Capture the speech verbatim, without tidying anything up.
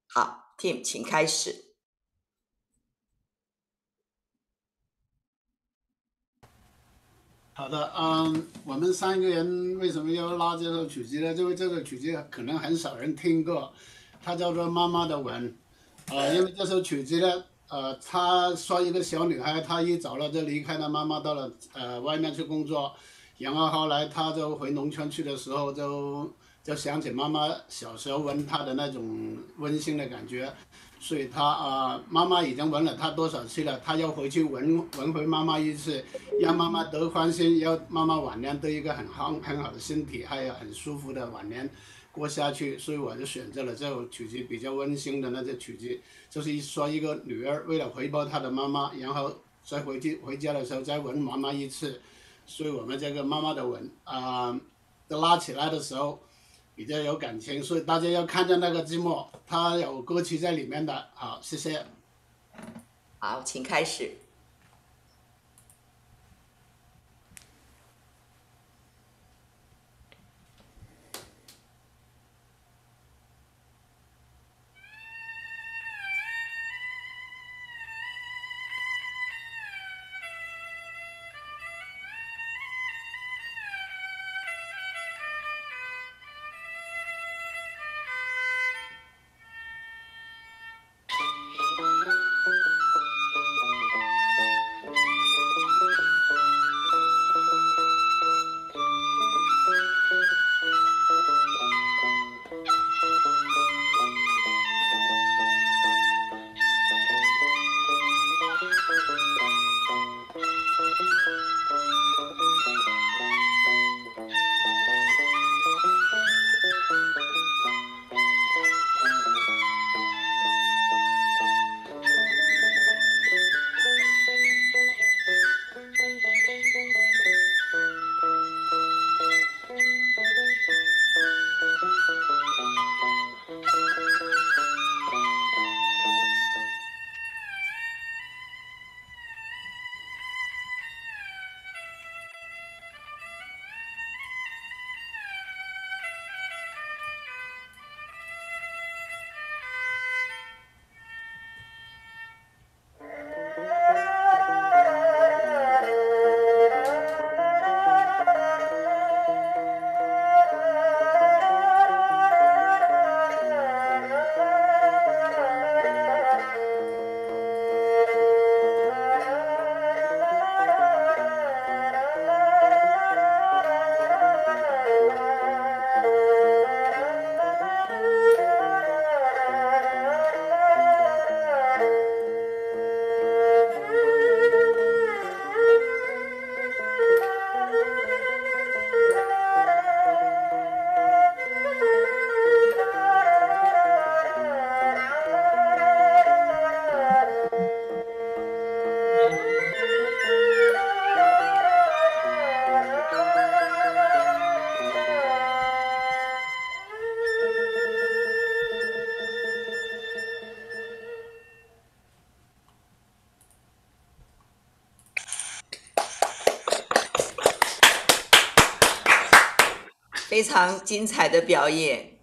好，Tim，请开始。 好的，嗯，我们三个人为什么要拉这首曲子呢？因为这首曲子可能很少人听过，它叫做《妈妈的吻》。呃，因为这首曲子呢，呃，她说一个小女孩，她一早了就离开了妈妈，到了呃外面去工作，然后后来她就回农村去的时候就，就想起妈妈小时候吻她的那种温馨的感觉，所以她啊、呃妈妈已经吻了她多少次了，她要回去吻吻回妈妈一次，让妈妈得欢心，要妈妈晚年得一个很好很好的身体，还有很舒服的晚年过下去，所以我就选择了这首曲子，比较温馨的那些曲子，就是一说一个女儿为了回报她的妈妈，然后再回去回家的时候再吻妈妈一次，所以我们这个妈妈的吻啊、呃拉起来的时候比较有感情，所以大家要看见那个字幕，它有歌曲在里面的。好，谢谢。 好，请开始。非常精彩的表演。